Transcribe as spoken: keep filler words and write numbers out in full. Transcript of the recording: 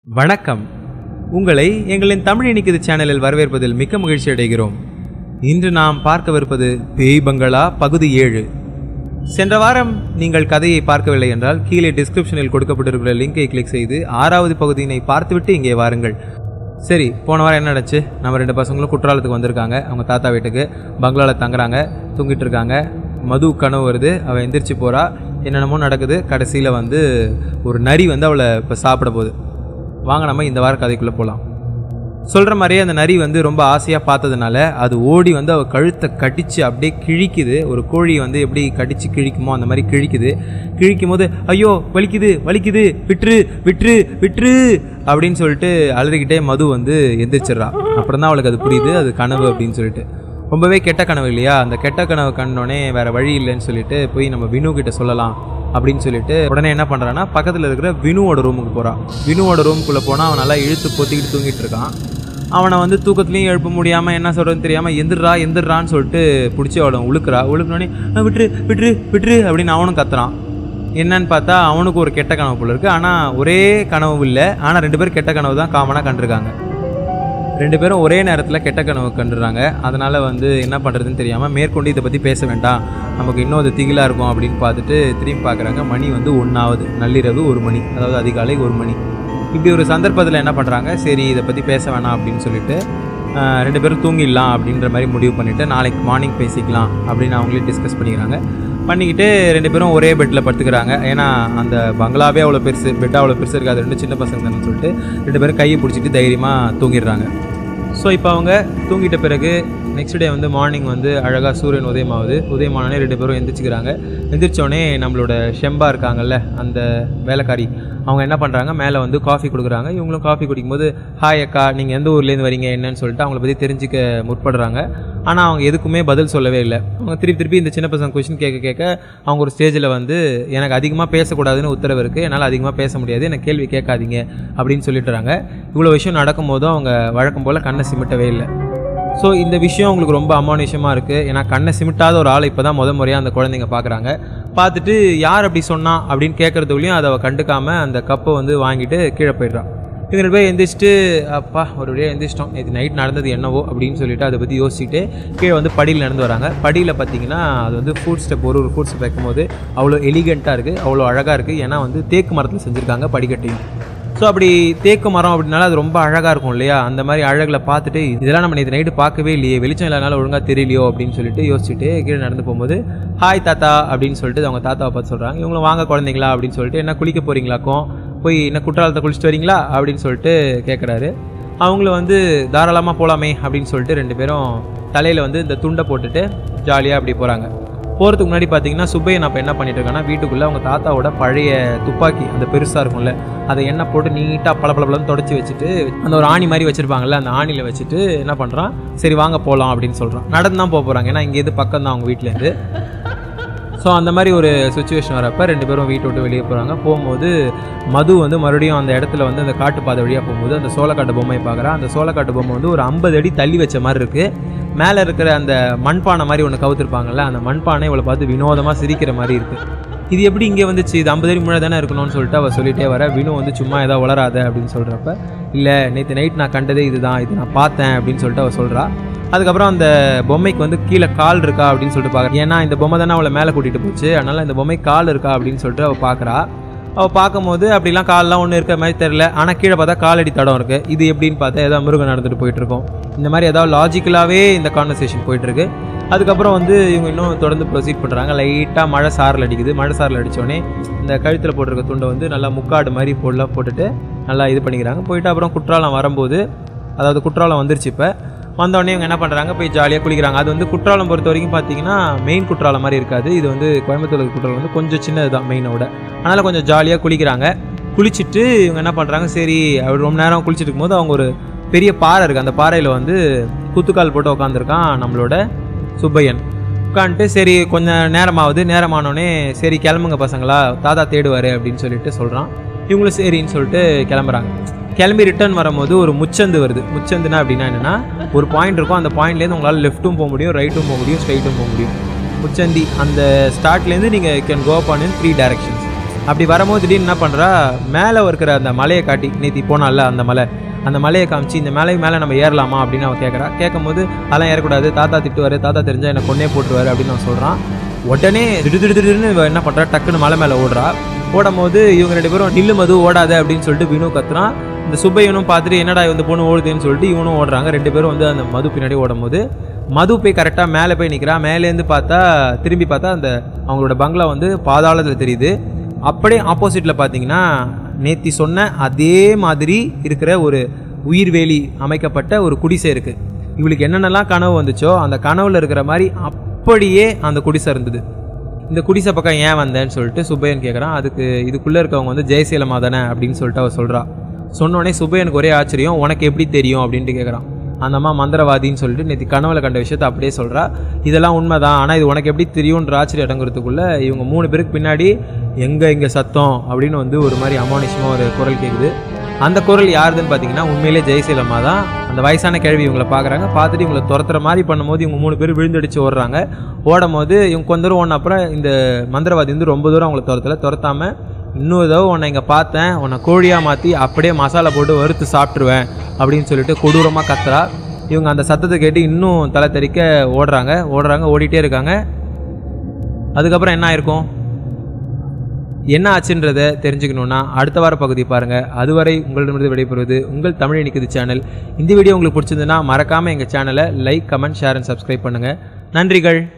வணக்கம். உங்களை எங்களின் தமிழ் இனிக்குது சேனலில் வரவேற்பதில் மிக்க மகிழ்ச்சி அடைகிறோம். இன்று நாம் பார்க்கவிருப்பது பேய் பங்களா பகுதி ஏழு. சென்ற வாரம் நீங்கள் கதையை பார்க்கவில்லை என்றால் கீழே டிஸ்கிரிப்ஷனில் கொடுக்கப்பட்டிருக்கிற லிங்கை கிளிக் செய்து ஆறாவது பகுதியினை பார்த்துவிட்டு இங்கே வாருங்கள். சரி, போன வாரம் என்ன நடந்துச்சு? நம்ம ரெண்டு பசங்களும் குற்றாலத்துக்கு வந்திருக்காங்க. அவங்க தாத்தா வீட்டுக்கு பங்களாவில் தங்குறாங்க, தூங்கிட்டு இருக்காங்க. மது கனவு வருது, அவள் எந்திரிச்சு போகிறா, என்னென்னமோ நடக்குது. கடைசியில் வந்து ஒரு நரி வந்து அவளை இப்போ சாப்பிட போகுது. வாங்க நம்ம இந்த வார கதைக்குள்ளே போகலாம். சொல்கிற மாதிரியே அந்த நரி வந்து ரொம்ப ஆசையாக பார்த்ததுனால அது ஓடி வந்து அவள் கழுத்தை கடித்து அப்படியே கிழிக்குது. ஒரு கோழி வந்து எப்படி கடித்து கிழிக்குமோ அந்த மாதிரி கிழிக்குது. கிழிக்கும் போது ஐயோ வலிக்குது வலிக்குது விட்டுரு விட்டுரு விட்டுரு அப்படின்னு சொல்லிட்டு அலறிக்கிட்டே மது வந்து எந்திரிச்சிட்றா. அப்புறம் தான் அவளுக்கு அது புரியுது, அது கனவு அப்படின்னு சொல்லிட்டு. ரொம்பவே கெட்ட கனவு இல்லையா? அந்த கெட்ட கனவு கண்டோடனே வேறு வழி இல்லைன்னு சொல்லிட்டு போய் நம்ம வினு கிட்ட சொல்லலாம் அப்படின்னு சொல்லிட்டு உடனே என்ன பண்ணுறான்னா பக்கத்தில் இருக்கிற வினுவோட ரூமுக்கு போகிறான். வினுவோட ரூமுக்குள்ளே போனால் அவன் நல்லா இழுத்து பொத்திக்கிட்டு தூங்கிட்டு இருக்கான். அவனை வந்து தூக்கத்துலேயும் எழுப்ப முடியாமல் என்ன சொல்கிறதுன்னு தெரியாமல் எந்திரா எந்திரான்னு சொல்லிட்டு பிடிச்சி அவனை உழுக்கிறா. உழுக்கினோடனே விட்டுரு விட்டுரு விட்டுரு அப்படின்னு அவனும் கத்துறான். என்னன்னு பார்த்தா அவனுக்கு ஒரு கெட்ட கனவு போல இருக்குது. ஆனால் ஒரே கனவு இல்லை, ஆனால் ரெண்டு பேரும் கெட்ட கனவு தான் காமனாக கண்டிருக்காங்க. ரெண்டு பேரும் ஒரே நேரத்தில் கெட்ட கனவு கண்டுறாங்க. அதனால் வந்து என்ன பண்ணுறதுன்னு தெரியாமல் மேற்கொண்டு இதை பற்றி பேச வேண்டாம், நமக்கு இன்னும் அது திகிலாக இருக்கும் அப்படின்னு பார்த்துட்டு திரும்பி பார்க்குறாங்க. மணி வந்து ஒன்றாவது, நள்ளிரவு ஒரு மணி, அதாவது அதிகாலை ஒரு மணி. இப்படி ஒரு சந்தர்ப்பத்தில் என்ன பண்ணுறாங்க, சரி இதை பற்றி பேச வேணாம் அப்படின்னு சொல்லிட்டு ரெண்டு பேரும் தூங்கிடலாம் அப்படின்ற மாதிரி முடிவு பண்ணிவிட்டு நாளைக்கு மார்னிங் பேசிக்கலாம் அப்படின்னு அவங்களே டிஸ்கஸ் பண்ணிக்கிறாங்க. பண்ணிக்கிட்டு ரெண்டு பேரும் ஒரே பெட்டில் படுத்துக்கிறாங்க. ஏன்னா அந்த பங்களாவே அவ்வளோ பெருசு, பெட்டாக அவ்வளோ பெருசு இருக்காது, ரெண்டு சின்ன பசங்க தானே சொல்லிட்டு ரெண்டு பேரும் கையை பிடிச்சிட்டு தைரியமாக தூங்கிடுறாங்க. ஸோ இப்போ அவங்க தூங்கிட்ட பிறகு நெக்ஸ்ட் டே வந்து மார்னிங் வந்து அழகாக சூரியன் உதயமாகுது. உதயமானோடனே ரெண்டு பேரும் எந்திரிச்சிக்கிறாங்க. எந்திரிச்சோடனே நம்மளோட ஷெம்பா இருக்காங்கல்ல, அந்த வேலைக்காரி, அவங்க என்ன பண்ணுறாங்க, மேலே வந்து காஃபி கொடுக்குறாங்க. இவங்களும் காஃபி குடிக்கும்போது ஹாய் அக்கா, நீங்கள் எந்த ஊர்லேருந்து வரீங்க என்னன்னு சொல்லிட்டு அவங்கள பற்றி தெரிஞ்சுக்க முற்படுறாங்க. ஆனால் அவங்க எதுக்குமே பதில் சொல்லவே இல்லை. அவங்க திருப்பி திருப்பி இந்த சின்ன பசங்க கொஷின் கேட்க கேட்க அவங்க ஒரு ஸ்டேஜில் வந்து எனக்கு அதிகமாக பேசக்கூடாதுன்னு உத்தரவு இருக்குது, என்னால் அதிகமாக பேச முடியாது, எனக்கு கேள்வி கேட்காதீங்க அப்படின்னு சொல்லிட்டுறாங்க. இவ்வளோ விஷயம் நடக்கும்போதும் அவங்க வழக்கம் போல் கண்ணை சிமிட்டவே இல்லை. ஸோ இந்த விஷயம் உங்களுக்கு ரொம்ப அமானுஷமாக இருக்குது. ஏன்னா கண்ணை சிமிட்டாத ஒரு ஆளை இப்போ தான் முத முறையாக அந்த குழந்தைங்க பார்க்குறாங்க. பார்த்துட்டு யார் அப்படி சொன்னா அப்படின்னு கேட்குறதுக்குள்ளேயும் அதை அவள் கண்டுக்காமல் அந்த கப்பை வந்து வாங்கிட்டு கீழே போய்ட்றான். இவங்க ரெண்டு பேர் எந்திரிச்சிட்டு அப்பா ஒரு வழியாக எந்திரிச்சிட்டோம், நேற்று நைட் நடந்தது என்னவோ அப்படின்னு சொல்லிட்டு அதை பற்றி யோசிச்சுட்டு கீழே வந்து படியில் நடந்து வராங்க. படியில் பார்த்தீங்கன்னா அது வந்து ஃபுட் ஸ்டெப், ஒரு ஒரு ஃபுட் ஸ்டெப் வைக்கும்போது அவ்வளோ எலிகெண்ட்டாக இருக்குது, அவ்வளோ அழகாக இருக்குது. ஏன்னா வந்து தேக்கு மரத்தில் செஞ்சுருக்காங்க படிக்கட்டையும். ஸோ அப்படி தேக்கு மரம் அப்படின்னால அது ரொம்ப அழகாக இருக்கும் இல்லையா? அந்த மாதிரி அழகில் பார்த்துட்டு இதெல்லாம் நம்ம நேற்று நைட்டு பார்க்கவே இல்லையே, வெளிச்சம் இல்லாதனால ஒழுங்காக தெரியலையோ அப்படின்னு சொல்லிட்டு யோசிச்சுட்டு கீழே நடந்து போகும்போது ஹாய் தாத்தா அப்படின்னு சொல்லிட்டு அவங்க தாத்தாவை பார்த்து சொல்கிறாங்க. இவங்களும் வாங்க குழந்தைங்களா அப்படின்னு சொல்லிட்டு, என்ன குளிக்க போகிறீங்களாக்கும், போய் என்ன குற்றாலத்தை குளிச்சுட்டு வரீங்களா அப்படின்னு சொல்லிட்டு கேட்குறாரு. அவங்களும் வந்து தாராளமாக போகலாமே அப்படின்னு சொல்லிட்டு ரெண்டு பேரும் தலையில் வந்து இந்த துண்டை போட்டுட்டு ஜாலியாக அப்படி போகிறாங்க. போகிறதுக்கு முன்னாடி பார்த்தீங்கன்னா சுப்பையன் அப்போ என்ன பண்ணிட்டு இருக்காங்கன்னா வீட்டுக்குள்ளே அவங்க தாத்தாவோட பழைய துப்பாக்கி, அந்த பெருசாக இருக்கும்ல, அதை எண்ணெய் போட்டு நீட்டாக பல பலப்பலன்னு தொடச்சி வச்சுட்டு அந்த ஒரு ஆணி மாதிரி வச்சுருப்பாங்கல்ல, அந்த ஆணியில் வச்சுட்டு என்ன பண்ணுறான், சரி வாங்க போகலாம் அப்படின்னு சொல்கிறான். நடந்து தான் போக போகிறாங்க, ஏன்னா இங்கேருந்து பக்கம் தான் அவங்க வீட்டிலேருந்து. ஸோ அந்த மாதிரி ஒரு சுச்சுவேஷன் வரப்போ ரெண்டு பேரும் வீட்டை விட்டு வெளியே போகிறாங்க. போகும்போது மது வந்து மறுபடியும் அந்த இடத்துல வந்து அந்த காட்டுப்பாதை வழியாக போகும்போது அந்த சோளக்காட்டு பொம்மையை பார்க்குறான். அந்த சோளக்காட்டு பொம்மை வந்து ஒரு ஐம்பது அடி தள்ளி வச்ச மாதிரி இருக்குது. மேலே இருக்கிற அந்த மண்பானை மாதிரி ஒன்று கவுத்துருப்பாங்கல்ல, அந்த மண்பானை இவளை பார்த்து வினோதமாக சிரிக்கிற மாதிரி இருக்குது. இது எப்படி இங்கே வந்துச்சு, இது ஐம்பது அடி முன்னாடி தானே இருக்கணும்னு சொல்லிட்டு அவள் சொல்லிகிட்டே வர, வினு வந்து சும்மா ஏதாவது வளராத அப்படின்னு சொல்கிறப்ப இல்லை நேற்று நைட் நான் கண்டதே இதுதான், இது நான் பார்த்தேன் அப்படின்னு சொல்லிட்டு அவள் சொல்கிறா. அதுக்கப்புறம் அந்த பொம்மைக்கு வந்து கீழே கால் இருக்கா அப்படின்னு சொல்லிட்டு பார்க்குறேன். ஏன்னா இந்த பொம்மை தானே அவளை மேலே கூட்டிகிட்டு போச்சு, அதனால் இந்த பொம்மை கால் இருக்கா அப்படின்னு சொல்லிட்டு அவள் பார்க்குறா. அவள் பார்க்கும்போது அப்படிலாம் கால்லாம் ஒன்றும் இருக்கிற மாதிரி தெரில, ஆனால் கீழே பார்த்தா காலடி தடம் இருக்குது. இது எப்படின்னு பார்த்தா ஏதாவது மிருகம் நடந்துட்டு போயிட்டுருக்கோம். இந்த மாதிரி ஏதாவது லாஜிக்கலாகவே இந்த கான்வர்சேஷன் போயிட்டுருக்கு. அதுக்கப்புறம் வந்து இவங்க இன்னும் தொடர்ந்து ப்ரொசீட் பண்ணுறாங்க. லைட்டாக மழை சாரல் அடிக்குது. மழை சாரல் அடித்தோடனே இந்த கழுத்தில் போட்டிருக்க துண்டை வந்து நல்லா முக்காடு மாதிரி பொருளாக போட்டுட்டு நல்லா இது பண்ணிக்கிறாங்க. போயிட்டு அப்புறம் குற்றாலம் வரும்போது, அதாவது குற்றாலம் வந்துருச்சு, இப்போ வந்தோடனே இவங்க என்ன பண்ணுறாங்க, போய் ஜாலியாக குளிக்கிறாங்க. அது வந்து குற்றாலம் பொறுத்த வரைக்கும் பார்த்தீங்கன்னா மெயின் குற்றாலம் மாதிரி இருக்காது. இது வந்து கோயம்புத்தூர் குற்றாலம் வந்து கொஞ்சம் சின்னது தான் மெயினோட, அதனால் கொஞ்சம் ஜாலியாக குளிக்கிறாங்க. குளிச்சுட்டு இவங்க என்ன பண்ணுறாங்க, சரி அப்படி ரொம்ப நேரம் குளிச்சுட்டு இருக்கும்போது அவங்க ஒரு பெரிய பாறை இருக்குது, அந்த பாறையில் வந்து குத்துக்கால் போட்டு உட்காந்துருக்கான் நம்மளோட சுப்பையன். உட்காந்துட்டு சரி கொஞ்சம் நேரமாகுது, நேரமானோடனே சரி கிளம்புங்க பசங்களா, தாத்தா தேடுவார் அப்படின்னு சொல்லிட்டு சொல்கிறான். இவங்களும் சரின்னு சொல்லிட்டு கிளம்புறாங்க. கிளம்பி ரிட்டர்ன் வரும்போது ஒரு முச்சந்து வருது. முச்சந்துனா அப்படின்னா என்னென்னா, ஒரு பாயிண்ட் இருக்கும், அந்த பாயிண்ட்லேருந்து உங்களால் லெஃப்ட்டும் போக முடியும், ரைட்டும் போக முடியும், ஸ்ட்ரைட்டும் போக முடியும். முச்சந்தி அந்த ஸ்டார்ட்லேருந்து நீங்கள் can go up on in three directions. அப்படி வரும்போது திடீர்னு என்ன பண்ணுறா, மேலே இருக்கிற அந்த மலையை காட்டி, நேற்று போனால அந்த மலை, அந்த மலையை காமிச்சு இந்த மலை மேலே நம்ம ஏறலாமா அப்படின்னு அவன் கேட்குறா. கேட்கும் போது அதெல்லாம் ஏறக்கூடாது, தாத்தா திட்டுவார், தாத்தா தெரிஞ்சால் என்னை கொன்னே போட்டுருவார் அப்படின்னு அவன் சொல்கிறான். உடனே திடு திடு திடுன்னு என்ன பண்ணுறா, டக்குன்னு மலை மேலே ஓடுறா. ஓடும் போது இவங்க ரெண்டு பேரும் நில்லு மது ஓடாது அப்படின்னு சொல்லிட்டு வினு கத்துறான். இந்த சுப்பையனும் பார்த்துட்டு என்னடா இந்த பொண்ணு ஓடுதுன்னு சொல்லிட்டு இவனும் ஓடுறாங்க. ரெண்டு பேரும் வந்து அந்த மது பின்னாடி ஓடும் போது மது போய் கரெக்டாக மேலே போய் நிற்கிறா. மேலேருந்து பார்த்தா திரும்பி பார்த்தா அந்த அவங்களோட பங்களா வந்து பாதாளத்தில் தெரியுது. அப்படியே ஆப்போசிட்டில் பார்த்தீங்கன்னா நேத்தி சொன்ன அதே மாதிரி இருக்கிற ஒரு உயிர்வேலி அமைக்கப்பட்ட ஒரு குடிசை இருக்குது. இவளுக்கு என்னென்னலாம் கனவு வந்துச்சோ அந்த கனவுல இருக்கிற மாதிரி அப்படியே அந்த குடிசை இருந்தது. இந்த குடிசை பக்கம் ஏன் வந்தேன்னு சொல்லிட்டு சுப்பையன் கேட்குறான். அதுக்கு இதுக்குள்ளே இருக்கவங்க வந்து ஜெயசீலமா தானே அப்படின்னு சொல்லிட்டு அவள் சொல்கிறா. சொன்னோடனே சுப்பையனுக்கு ஒரே ஆச்சரியம், உனக்கு எப்படி தெரியும் அப்படின்ட்டு கேட்குறான். அந்த அம்மா மந்திரவாதின்னு சொல்லிட்டு நேற்று கனவுல கண்ட விஷயத்த அப்படியே சொல்கிறா. இதெல்லாம் உண்மை தான், ஆனால் இது உனக்கு எப்படி தெரியும்ன்ற ஆச்சரியம் அடங்குறதுக்குள்ளே இவங்க மூணு பேருக்கு பின்னாடி எங்கே இங்கே சத்தம் அப்படின்னு வந்து ஒரு மாதிரி அமானுஷமாக ஒரு குரல் கேட்குது. அந்த குரல் யாருதுன்னு பார்த்தீங்கன்னா உண்மையிலே ஜெயசீலமா தான். அந்த வயசான கேள்வி இவங்களை பார்க்குறாங்க. பார்த்துட்டு இவங்களை துரத்துற மாதிரி பண்ணும்போது இவங்க மூணு பேர் விழுந்தடிச்சு ஓடுறாங்க. ஓடும் போது இவங்க கொஞ்ச தூரம் ஓடின அப்புறம் இந்த மந்திரவாதி வந்து ரொம்ப தூரம் அவங்கள துரத்தலை. துரத்தாமல் இன்னொரு தடவை உன்னை இங்கே பார்த்தேன், உன்னை கோழியாக மாற்றி அப்படியே மசாலா போட்டு வறுத்து சாப்பிட்ருவேன் அப்படின்னு சொல்லிட்டு கொடூரமாக கத்துறா. இவங்க அந்த சத்தத்தை கேட்டு இன்னும் தலை தெறிக்க ஓடுறாங்க ஓடுறாங்க ஓடிட்டே இருக்காங்க. அதுக்கப்புறம் என்ன ஆயிருக்கும், என்ன ஆச்சுன்றதை தெரிஞ்சுக்கணுன்னா அடுத்த வார பகுதி பாருங்கள். அதுவரை உங்களிடமிருந்து விடைபெறுவது உங்கள் தமிழ் இனிக்குது சேனல். இந்த வீடியோ உங்களுக்கு பிடிச்சிருந்துன்னா மறக்காமல் எங்கள் சேனலை like, comment, share and subscribe பண்ணுங்கள். நன்றிகள்.